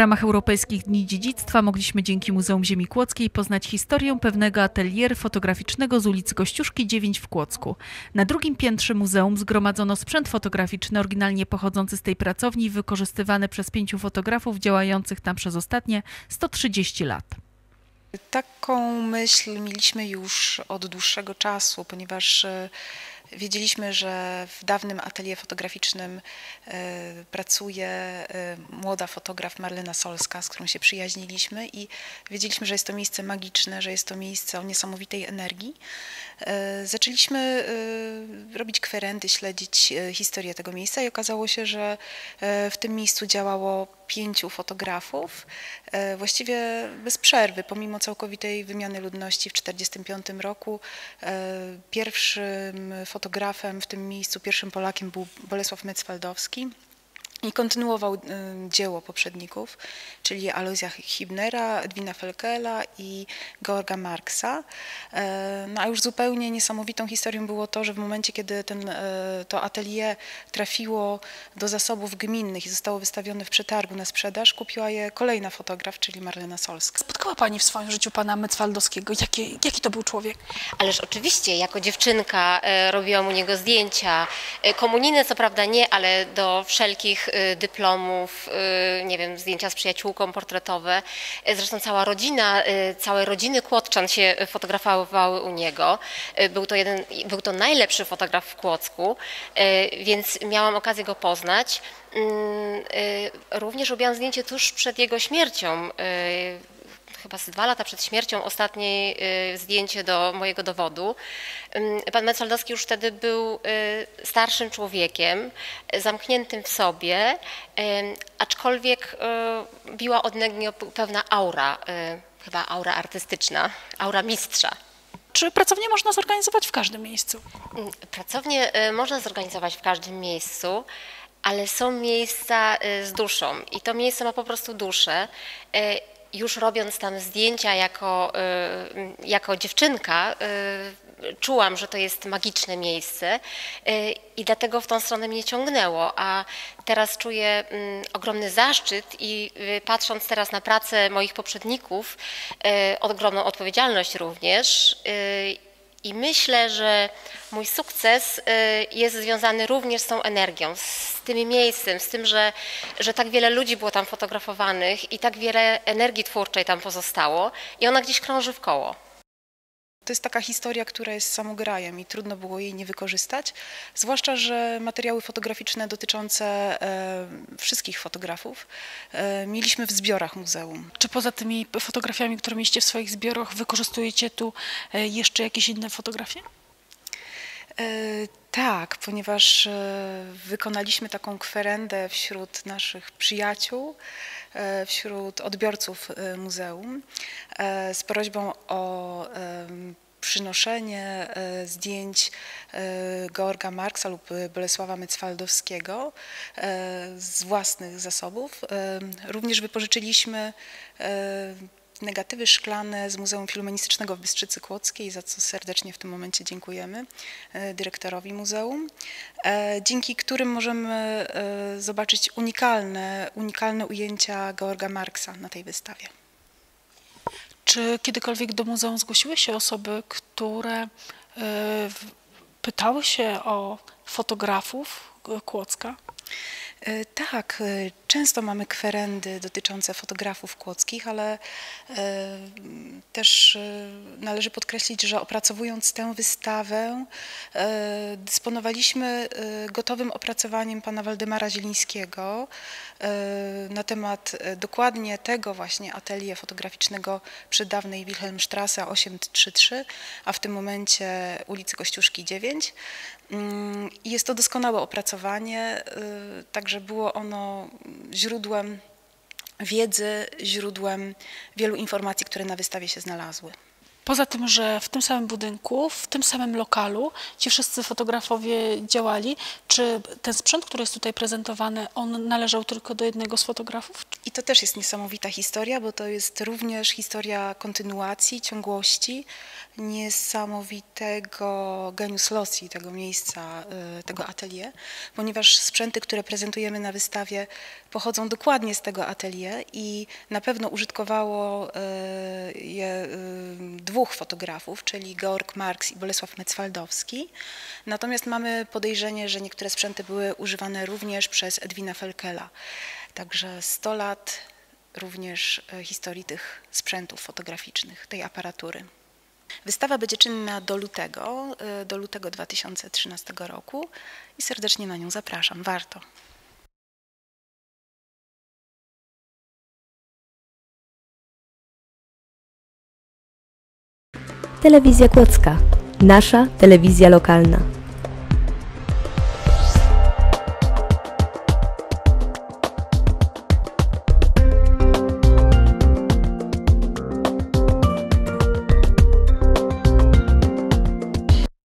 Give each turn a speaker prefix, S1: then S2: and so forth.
S1: ramach Europejskich Dni Dziedzictwa mogliśmy dzięki Muzeum Ziemi Kłodzkiej poznać historię pewnego atelier fotograficznego z ulicy Kościuszki 9 w Kłodzku. Na drugim piętrze muzeum zgromadzono sprzęt fotograficzny oryginalnie pochodzący z tej pracowni, wykorzystywany przez 5 fotografów działających tam przez ostatnie 130 lat.
S2: Taką myśl mieliśmy już od dłuższego czasu, ponieważ wiedzieliśmy, że w dawnym atelier fotograficznym pracuje młoda fotograf Marlena Solska, z którą się przyjaźniliśmy i wiedzieliśmy, że jest to miejsce magiczne, że jest to miejsce o niesamowitej energii. Zaczęliśmy robić kwerendy, śledzić historię tego miejsca i okazało się, że w tym miejscu działało 5 fotografów, właściwie bez przerwy, pomimo całkowitej wymiany ludności w 1945 roku. Pierwszym fotografem w tym miejscu, pierwszym Polakiem był Bolesław Metz-Waldowski i kontynuował dzieło poprzedników, czyli Alojza Hibnera, Edwina Felkela i Georga Marksa. No a już zupełnie niesamowitą historią było to, że w momencie, kiedy to atelier trafiło do zasobów gminnych i zostało wystawione w przetargu na sprzedaż, kupiła je kolejna fotograf, czyli Marlena Solska.
S3: Spotkała Pani w swoim życiu pana Metz-Waldowskiego. Jaki to był człowiek?
S4: Ależ oczywiście, jako dziewczynka robiłam u niego zdjęcia. Komunijne co prawda nie, ale do wszelkich dyplomów, nie wiem, zdjęcia z przyjaciółką portretowe. Zresztą całe rodziny Kłodzczan się fotografowały u niego. Był to najlepszy fotograf w Kłodzku, więc miałam okazję go poznać. Również robiłam zdjęcie tuż przed jego śmiercią. Chyba z 2 lata przed śmiercią, ostatnie zdjęcie do mojego dowodu. Pan Metz-Waldowski już wtedy był starszym człowiekiem, zamkniętym w sobie, aczkolwiek biła od niego pewna aura, chyba aura artystyczna, aura mistrza.
S3: Czy pracownię można zorganizować w każdym miejscu?
S4: Pracownię można zorganizować w każdym miejscu, ale są miejsca z duszą i to miejsce ma po prostu duszę. Już robiąc tam zdjęcia jako dziewczynka, czułam, że to jest magiczne miejsce i dlatego w tą stronę mnie ciągnęło, a teraz czuję ogromny zaszczyt i patrząc teraz na pracę moich poprzedników, ogromną odpowiedzialność również. I myślę, że mój sukces jest związany również z tą energią, z tym miejscem, z tym, że tak wiele ludzi było tam fotografowanych i tak wiele energii twórczej tam pozostało i ona gdzieś krąży w koło.
S2: To jest taka historia, która jest samograjem i trudno było jej nie wykorzystać, zwłaszcza, że materiały fotograficzne dotyczące wszystkich fotografów mieliśmy w zbiorach muzeum.
S3: Czy poza tymi fotografiami, które mieliście w swoich zbiorach, wykorzystujecie tu jeszcze jakieś inne fotografie?
S2: Tak, ponieważ wykonaliśmy taką kwerendę wśród naszych przyjaciół, wśród odbiorców muzeum z prośbą o przynoszenie zdjęć Georga Marksa lub Bolesława Metz-Waldowskiego z własnych zasobów. Również wypożyczyliśmy negatywy szklane z Muzeum Filomenistycznego w Bystrzycy Kłodzkiej, za co serdecznie w tym momencie dziękujemy dyrektorowi muzeum, dzięki którym możemy zobaczyć unikalne ujęcia Georga Marksa na tej wystawie.
S3: Czy kiedykolwiek do muzeum zgłosiły się osoby, które pytały się o fotografów Kłodzka?
S2: Tak, często mamy kwerendy dotyczące fotografów kłodzkich, ale też należy podkreślić, że opracowując tę wystawę dysponowaliśmy gotowym opracowaniem pana Waldemara Zielińskiego na temat dokładnie tego właśnie atelier fotograficznego przy dawnej Wilhelmstrasse 833, a w tym momencie ulicy Kościuszki 9. I jest to doskonałe opracowanie, także było ono źródłem wiedzy, źródłem wielu informacji, które na wystawie się znalazły.
S3: Poza tym, że w tym samym budynku, w tym samym lokalu ci wszyscy fotografowie działali, czy ten sprzęt, który jest tutaj prezentowany, on należał tylko do jednego z fotografów?
S2: I to też jest niesamowita historia, bo to jest również historia kontynuacji, ciągłości, niesamowitego genius loci tego miejsca, tego atelier, ponieważ sprzęty, które prezentujemy na wystawie, pochodzą dokładnie z tego atelier i na pewno użytkowało je dwóch fotografów, czyli Georg Marks i Bolesław Metzwaldowski. Natomiast mamy podejrzenie, że niektóre sprzęty były używane również przez Edwina Felkela. Także 100 lat również historii tych sprzętów fotograficznych, tej aparatury. Wystawa będzie czynna do lutego 2013 roku i serdecznie na nią zapraszam. Warto.
S5: Telewizja Kłodzka. Nasza telewizja lokalna.